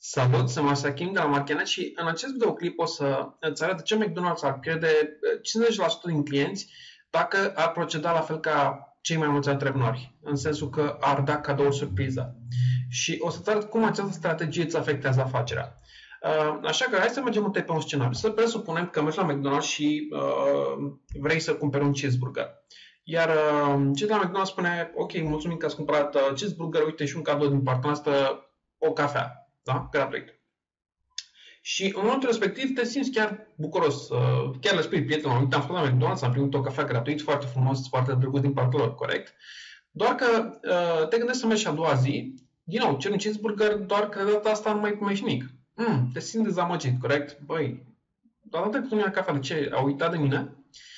Salut, sunt Masachim de la Marchenet și în acest videoclip o să îți arăt de ce McDonald's ar pierde 50% din clienți dacă ar proceda la fel ca cei mai mulți antreprenori, în sensul că ar da cadouri surpriză. Și o să-ți arăt cum această strategie îți afectează afacerea. Așa că hai să mergem întâi pe un scenariu. Să presupunem că mergi la McDonald's și vrei să cumperi un cheeseburger. Iar cel de la McDonald's spune, ok, mulțumim că ați cumpărat cheeseburger, uite și un cadou din partea noastră, o cafea. Da? Gratuit. Și în momentul respectiv te simți chiar bucuros. Chiar le spui prietenul, uite, am fost la McDonald's, am primit o cafea gratuit, foarte frumos, foarte drăguț din partea lor, corect? Doar că te gândești să mergi și a doua zi, din nou, ceri un cheeseburger, doar că de data asta nu mai primești nimic. Te simți dezamăgit, corect? Băi, data trecută nu ia cafea, de ce? Au uitat de mine?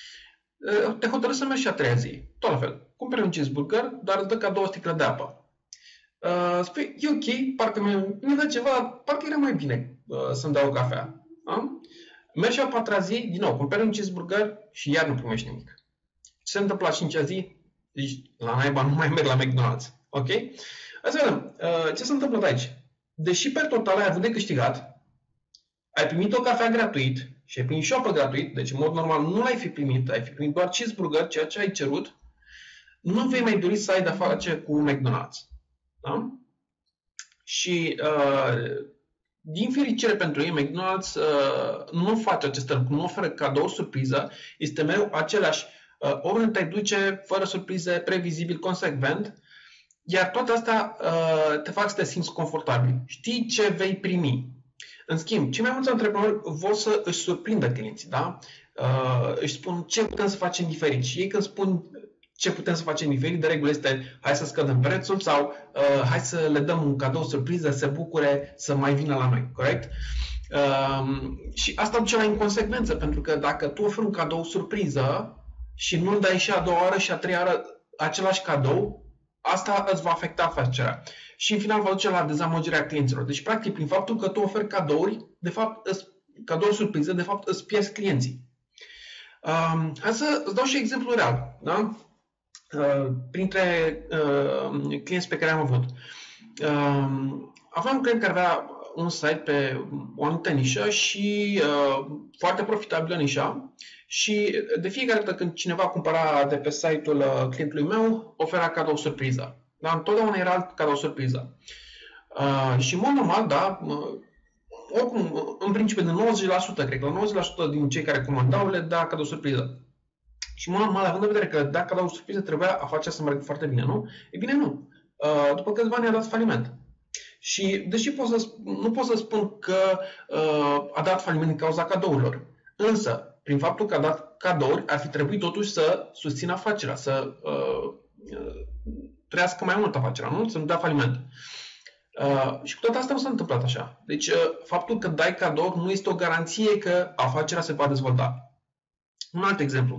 Te hotărăști să mergi și a treia zi. Tot la fel. Cumperi un cheeseburger, dar îți dă ca 2 sticle de apă. Spui, e ok, parcă mi-a dat ceva, parcă era mai bine să-mi dau o cafea. Mergi a patra zi, din nou, cumperi un cheeseburger și iar nu primești nimic. Ce se întâmplă la 5-a zi? Zici, la naiba nu mai merg la McDonald's. Ok? Hai să vedem. Ce se întâmplă de aici? Deși pe total ai avut de câștigat, ai primit o cafea gratuit și ai primit și o apă gratuit, deci în mod normal nu l-ai fi primit, ai fi primit doar cheeseburger, ceea ce ai cerut, nu vei mai dori să ai de-a face cu McDonald's. Da? Și din fericire pentru ei, McDonald's nu face acest lucru, nu oferă cadou surpriză, este mereu același, oriunde te duce, fără surprize, previzibil, consecvent, iar toate astea te fac să te simți confortabil. Știi ce vei primi. În schimb, cei mai mulți antreprenori vor să își surprindă clienții, da? Își spun ce putem să facem diferit și ei când spun ce putem să facem diferit, de regulă este hai să scădem prețul sau hai să le dăm un cadou surpriză, să se bucure să mai vină la noi, corect? Și asta duce la inconsecvență, pentru că dacă tu oferi un cadou surpriză și nu-l dai și a doua oară și a treia oară același cadou, asta îți va afecta afacerea. Și în final va duce la dezamăgirea clienților. Deci, practic, prin faptul că tu oferi cadouri, de fapt, cadouri surprize, de fapt, îți pierzi clienții. Hai să îți dau și exemplu real, da? Printre clienți pe care am avut. Aveam un client care avea un site pe o anumită nișă și foarte profitabilă nișa și de fiecare dată când cineva cumpăra de pe site-ul clientului meu, ofera cadou surpriză. Da? Întotdeauna era cadou surpriză. Și în mod normal, da, oricum, în principiu de 90%, cred că la 90% din cei care comandau le da cadou surpriză. Și mă normal, având în vedere că dacă dau o surpriză, trebuia afacerea să meargă foarte bine, nu? E bine, nu. După câțiva ani a dat faliment. Și deși nu pot să spun că a dat faliment din cauza cadourilor. Însă, prin faptul că a dat cadouri, ar fi trebuit totuși să susțină afacerea, să trăiască mai mult afacerea, nu? Să nu dea faliment. Și cu toate astea nu s-a întâmplat așa. Deci, faptul că dai cadouri nu este o garanție că afacerea se va dezvolta. Un alt exemplu.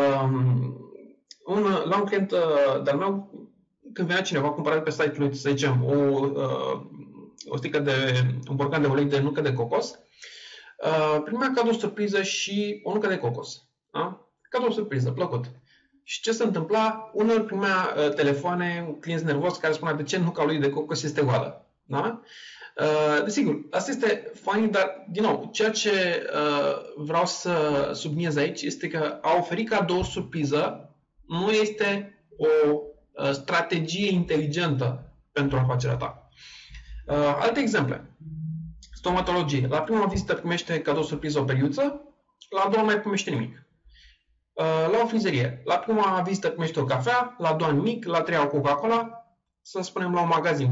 La un client de-al meu, când venea cineva, cumpăra pe site-ul lui, să zicem, o sticlă de un borcan de ulei de nucă de cocos, primea cadou surpriză și o nucă de cocos. Da? Cadou surpriză, plăcut. Și ce se întâmpla? Uneori primea telefoane, clienți nervoși care spunea de ce nuca lui de cocos este goală. Da? Desigur, asta este funny, dar, din nou, ceea ce vreau să subliniez aici este că a oferi cadouri surpriză nu este o strategie inteligentă pentru afacerea ta. Alte exemple. Stomatologie. La prima vizită primește cadou surpriză o periuță, la a doua nu mai primește nimic. La o frizerie. La prima vizită primește o cafea, la a doua nimic, la a treia o Coca-Cola, să spunem la un magazin.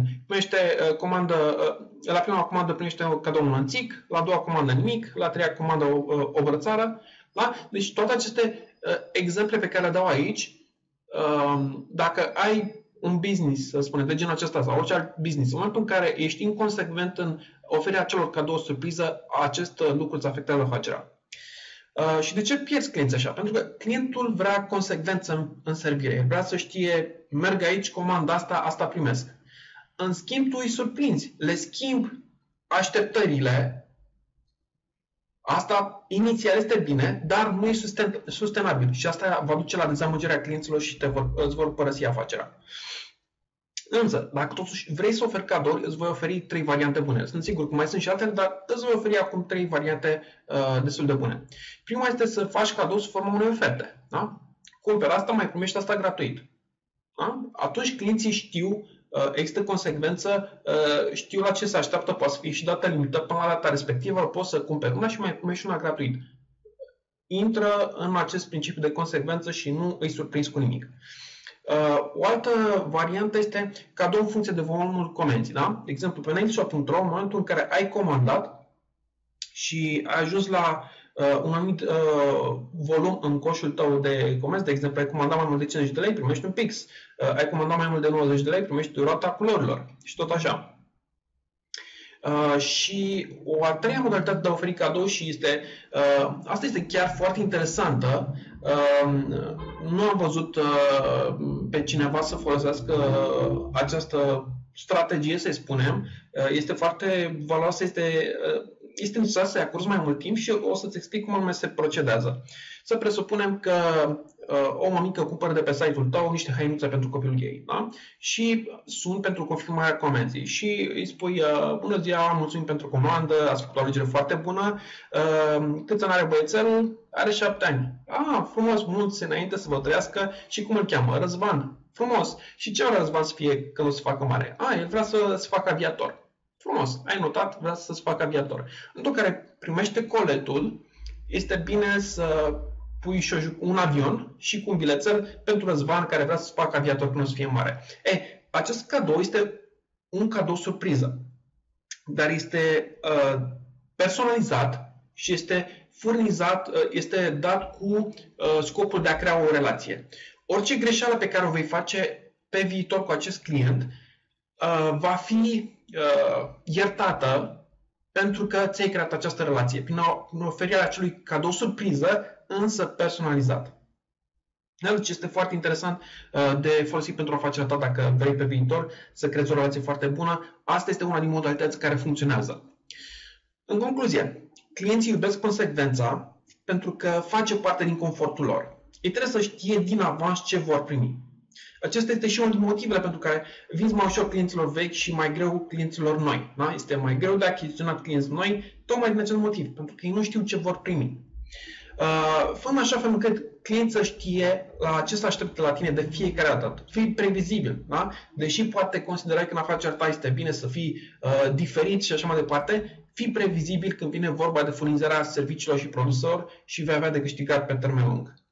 La prima comandă primește un cadou un lănțic, la a doua comandă nimic, la a treia comandă o brățară. Da? Deci toate aceste exemple pe care le dau aici, dacă ai un business, să spunem, de genul acesta sau orice alt business, în momentul în care ești inconsecvent în oferirea acelor cadouri surpriză, acest lucru îți afectează afacerea. Și de ce pierzi clienții așa? Pentru că clientul vrea consecvență în servire. Vrea să știe, merg aici, comand asta primesc. În schimb, tu îi surprinzi. Le schimbi așteptările. Asta inițial este bine, dar nu e sustenabil. Și asta va duce la dezamăgirea clienților și îți vor părăsi afacerea. Însă, dacă totuși vrei să oferi cadouri, îți voi oferi 3 variante bune. Sunt sigur că mai sunt și altele, dar îți voi oferi acum 3 variante destul de bune. Prima este să faci cadou sub forma unei oferte. Da? Cumperi asta, mai primești asta gratuit. Da? Atunci clienții știu, există consecvență, știu la ce se așteaptă, poate să fie și data limită, până la data respectivă poți să cumperi una și mai primești una gratuit. Intră în acest principiu de consecvență și nu îi surprinzi cu nimic. O altă variantă este cadou în funcție de volumul comenzii. Da? De exemplu, pe nailshop.ro, în momentul în care ai comandat și ai ajuns la un anumit volum în coșul tău de comenzi, de exemplu, ai comandat mai mult de 50 de lei, primești un pix. Ai comandat mai mult de 90 de lei, primești roata culorilor și tot așa. Și o a treia modalitate de a oferi cadou și asta este chiar foarte interesantă. Nu am văzut pe cineva să folosească această strategie, să-i spunem. Este foarte valoroasă, este necesar să-i acorzi mai mult timp și o să-ți explic cum anume se procedează. Să presupunem că o mămică cumpără de pe site-ul tău niște hăinuțe pentru copilul ei, da? Și sunt pentru confirmarea comenzii și îi spui bună ziua, mulțumim pentru comandă, ați făcut o alegere foarte bună, câți ani are băiețelul? Are 7 ani. Frumos, mulți înainte să vă trăiască. Și cum îl cheamă? Răzvan. Frumos. Și ce vrea Răzvan să fie când o să facă mare? El vrea să se facă aviator. Frumos, ai notat, vrea să se facă aviator. În tot care primește coletul, este bine să pui și un avion și cu un bilețel pentru Răzvan care vrea să se facă aviator când o să fie mare. Acest cadou este un cadou surpriză, dar este personalizat și este furnizat, este dat cu scopul de a crea o relație. Orice greșeală pe care o vei face pe viitor cu acest client va fi iertată pentru că ți-ai creat această relație prin oferirea acelui cadou surpriză, însă personalizat. Deci este foarte interesant de folosit pentru afacerea ta dacă vrei pe viitor să creezi o relație foarte bună. Asta este una din modalități care funcționează. În concluzie, clienții iubesc consecvența pentru că face parte din confortul lor. Ei trebuie să știe din avans ce vor primi. Acesta este și unul din motivele pentru care vinzi mai ușor clienților vechi și mai greu clienților noi. Da? Este mai greu de achiziționat clienți noi, tocmai din acest motiv, pentru că ei nu știu ce vor primi. Fă așa fel încât clientul să știe la ce să aștepte la tine de fiecare dată. Fii previzibil. Da? Deși poate considerai că în afacerea ta este bine să fii diferit și așa mai departe, fii previzibil când vine vorba de furnizarea serviciilor și produselor și vei avea de câștigat pe termen lung.